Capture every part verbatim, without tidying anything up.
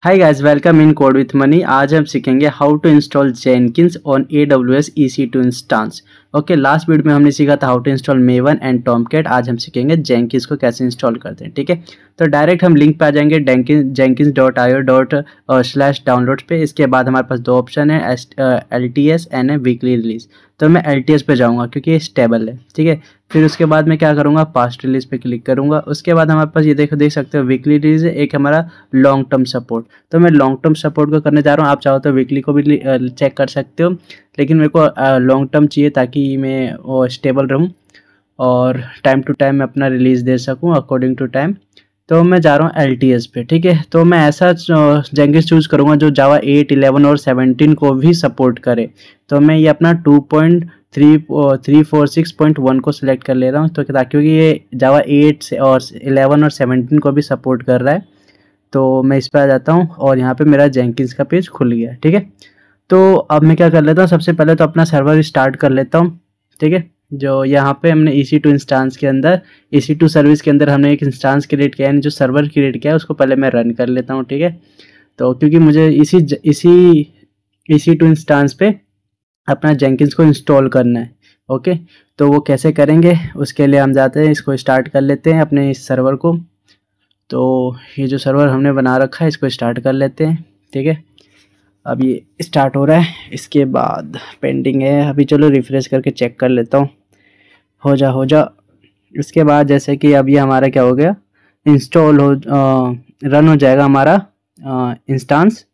Hi guys, welcome in code with Mani. आज हम सीखेंगे how to install Jenkins on A W S E C two instance. Okay, last video में हमने सीखा था how to install Maven and Tomcat. आज हम सीखेंगे जेनकिंस को कैसे इंस्टॉल करते हैं। ठीक है, तो डायरेक्ट हम लिंक पे आ जाएंगे Jenkins dot I O dot slash download पे। इसके बाद हमारे पास दो ऑप्शन है, L T S and weekly release. तो मैं एल टी एस पे जाऊँगा क्योंकि ये स्टेबल है। ठीक है, फिर उसके बाद मैं क्या करूँगा, पास्ट रिलीज पे क्लिक करूँगा। उसके बाद हमारे पास ये देखो देख सकते हो वीकली रिलीज है, एक हमारा लॉन्ग टर्म सपोर्ट। तो मैं लॉन्ग टर्म सपोर्ट को करने जा रहा हूँ। आप चाहो तो वीकली को भी चेक कर सकते हो, लेकिन मेरे को लॉन्ग टर्म चाहिए ताकि मैं वो स्टेबल रहूँ और टाइम टू टाइम मैं अपना रिलीज़ दे सकूँ अकॉर्डिंग टू टाइम। तो मैं जा रहा हूँ एल टी एस पे। ठीक है, तो मैं ऐसा जेनकिंस चूज़ करूँगा जो जावा एट, इलेवन और सेवनटीन को भी सपोर्ट करे। तो मैं ये अपना two point three three four six point one को सिलेक्ट कर ले रहा हूँ, तो क्योंकि ये जावा एट से और इलेवन और सेवनटीन को भी सपोर्ट कर रहा है। तो मैं इस पर आ जाता हूँ और यहाँ पे मेरा जेनकिंस का पेज खुल गया। ठीक है, तो अब मैं क्या कर लेता हूँ, सबसे पहले तो अपना सर्वर स्टार्ट कर लेता हूँ। ठीक है, जो यहाँ पे हमने ई सी टू इंस्टांस के अंदर ई सी टू सर्विस के अंदर हमने एक इंस्टांस क्रिएट किया है, जो सर्वर क्रिएट किया है उसको पहले मैं रन कर लेता हूँ। ठीक है, तो क्योंकि मुझे इसी इसी ई सी टू इंस्टांस पे अपना जेनकिंस को इंस्टॉल करना है। ओके, तो वो कैसे करेंगे उसके लिए हम जाते हैं, इसको स्टार्ट कर लेते हैं अपने इस सर्वर को। तो ये जो सर्वर हमने बना रखा है इसको स्टार्ट कर लेते हैं। ठीक है, अब ये स्टार्ट हो रहा है, इसके बाद पेंडिंग है अभी। चलो रिफ्रेश करके चेक कर लेता हूँ, हो जा हो जा। इसके बाद जैसे कि अब ये हमारा क्या हो गया, इंस्टॉल हो आ, रन हो जाएगा हमारा इंस्टांस।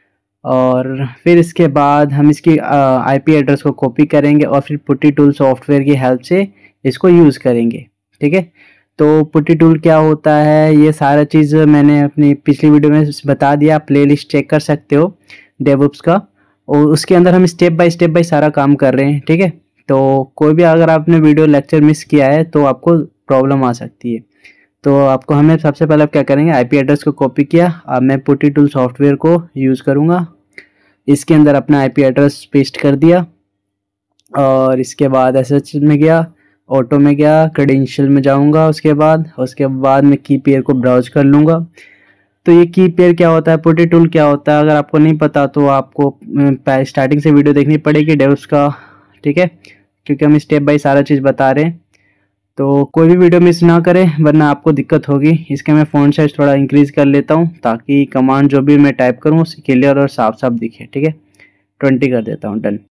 और फिर इसके बाद हम इसकी आईपी एड्रेस को कॉपी करेंगे और फिर पुट्टी टूल सॉफ्टवेयर की हेल्प से इसको यूज़ करेंगे। ठीक है, तो पुट्टी टूल क्या होता है, ये सारा चीज़ मैंने अपनी पिछली वीडियो में बता दिया। आप प्लेलिस्ट चेक कर सकते हो डेवऑप्स का, और उसके अंदर हम स्टेप बाय स्टेप बाय सारा काम कर रहे हैं। ठीक है, तो कोई भी अगर आपने वीडियो लेक्चर मिस किया है तो आपको प्रॉब्लम आ सकती है। तो आपको हमें सबसे पहले क्या करेंगे, आईपी एड्रेस को कॉपी किया। अब मैं पुट्टी टूल सॉफ्टवेयर को यूज़ करूँगा, इसके अंदर अपना आईपी एड्रेस पेस्ट कर दिया और इसके बाद एस एच में गया, ऑटो में गया, क्रेडेंशियल में जाऊंगा। उसके बाद उसके बाद मैं की पेयर को ब्राउज कर लूँगा। तो ये की पेयर क्या होता है, पुट्टी टूल क्या होता है, अगर आपको नहीं पता तो आपको स्टार्टिंग से वीडियो देखनी पड़ेगी डेव्स का। ठीक है, क्योंकि हम स्टेप बाय सारा चीज़ बता रहे हैं, तो कोई भी वीडियो मिस ना करें वरना आपको दिक्कत होगी। इसके मैं फ़ॉन्ट साइज थोड़ा इंक्रीज़ कर लेता हूँ ताकि कमांड जो भी मैं टाइप करूँ क्लियर और साफ साफ दिखे। ठीक है, ट्वेंटी कर देता हूँ, डन।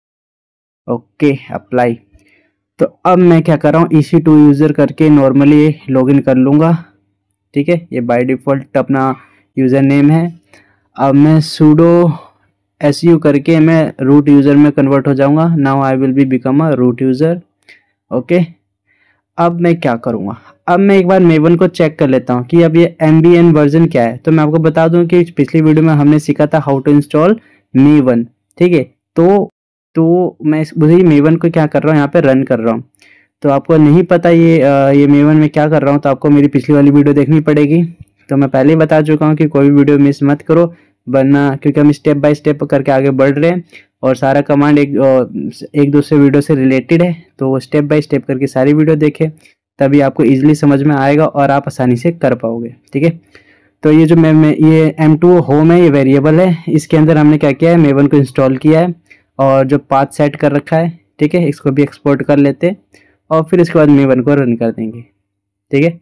Okay, apply. तो अब मैं क्या कर रहा हूँ, ई सी टू यूज़र करके नॉर्मली लॉगिन कर लूँगा। ठीक है, ये बाय डिफ़ॉल्ट अपना यूज़र नेम है। अब मैं सूडो एस यू करके मैं रूट यूज़र में कन्वर्ट हो जाऊँगा। Now I will be become a root user. Okay, अब मैं क्या करूँगा, अब मैं एक बार मेवन को चेक कर लेता हूँ कि अब ये एम बी एन वर्जन क्या है। तो मैं आपको बता दूँ कि पिछली वीडियो में हमने सीखा था हाउ टू इंस्टॉल मेवन। ठीक है, तो तो मैं वही मेवन को क्या कर रहा हूँ, यहाँ पे रन कर रहा हूँ। तो आपको नहीं पता ये आ, ये मेवन में क्या कर रहा हूँ, तो आपको मेरी पिछली वाली वीडियो देखनी पड़ेगी। तो मैं पहले ही बता चुका हूँ कि कोई भी वीडियो मिस मत करो, वरना क्योंकि हम स्टेप बाय स्टेप करके आगे बढ़ रहे हैं और सारा कमांड एक एक दूसरे वीडियो से रिलेटेड है। तो स्टेप बाय स्टेप करके सारी वीडियो देखें, तभी आपको इजीली समझ में आएगा और आप आसानी से कर पाओगे। ठीक है, तो ये जो मैं, मैं ये एम टू होम है, ये वेरिएबल है, इसके अंदर हमने क्या किया है, मेवन को इंस्टॉल किया है और जो पाथ सेट कर रखा है। ठीक है, इसको भी एक्सपोर्ट कर लेते हैं और फिर इसके बाद मेवन को रन कर देंगे। ठीक है,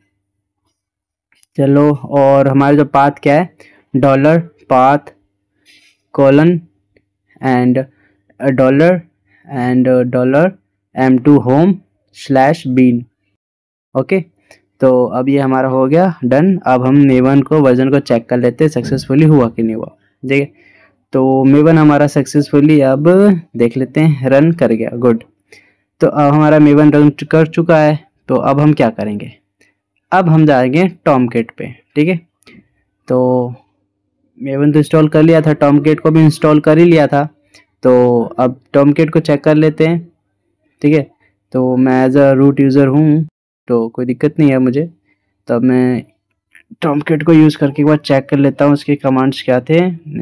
चलो, और हमारा जो पाथ क्या है, dollar path colon and dollar and dollar M two home slash bin. Okay, तो अब ये हमारा हो गया डन। अब हम मेवन को वर्जन को चेक कर लेते हैं सक्सेसफुली हुआ कि नहीं हुआ। ठीक है, तो मेवन हमारा सक्सेसफुली अब देख लेते हैं, रन कर गया, गुड। तो अब हमारा मेवन रन कर चुका है। तो अब हम क्या करेंगे, अब हम जाएंगे टॉमकैट पे। ठीक है, तो मेवन तो इंस्टॉल कर लिया था, टॉमकैट को भी इंस्टॉल कर ही लिया था। तो अब टॉमकैट को चेक कर लेते हैं। ठीक है, तो मैं एज अ रूट यूज़र हूँ तो कोई दिक्कत नहीं है मुझे। तब मैं टॉमकैट को यूज़ करके एक बार चेक कर लेता हूँ उसके कमांड्स क्या थे।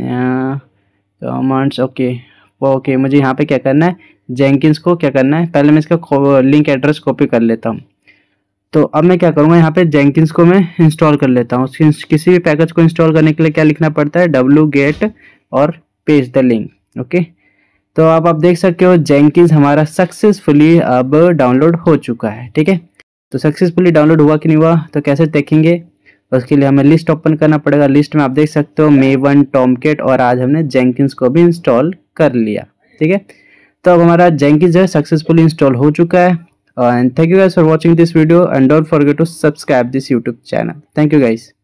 कमांड्स ओके ओके मुझे यहाँ पे क्या करना है, जेनकिंस को क्या करना है, पहले मैं इसका लिंक एड्रेस कॉपी कर लेता हूँ। तो अब मैं क्या करूँगा, यहाँ पे जेंकिंस को मैं इंस्टॉल कर लेता हूँ। किसी भी पैकेज को इंस्टॉल करने के लिए क्या लिखना पड़ता है, डब्ल्यू गेट और पेज द लिंक। ओके, तो अब आप देख सकते हो जेंकिंस हमारा सक्सेसफुली अब डाउनलोड हो चुका है। ठीक है, तो सक्सेसफुली डाउनलोड हुआ कि नहीं हुआ तो कैसे देखेंगे, उसके लिए हमें लिस्ट ओपन करना पड़ेगा। लिस्ट में आप देख सकते हो मेवन, टॉमकेट और आज हमने जेंकिंस को भी इंस्टॉल कर लिया। ठीक है, तो अब हमारा जेंकिंस जो है सक्सेसफुली इंस्टॉल हो चुका है। And thank you guys for watching this video and don't forget to subscribe this YouTube channel. Thank you guys.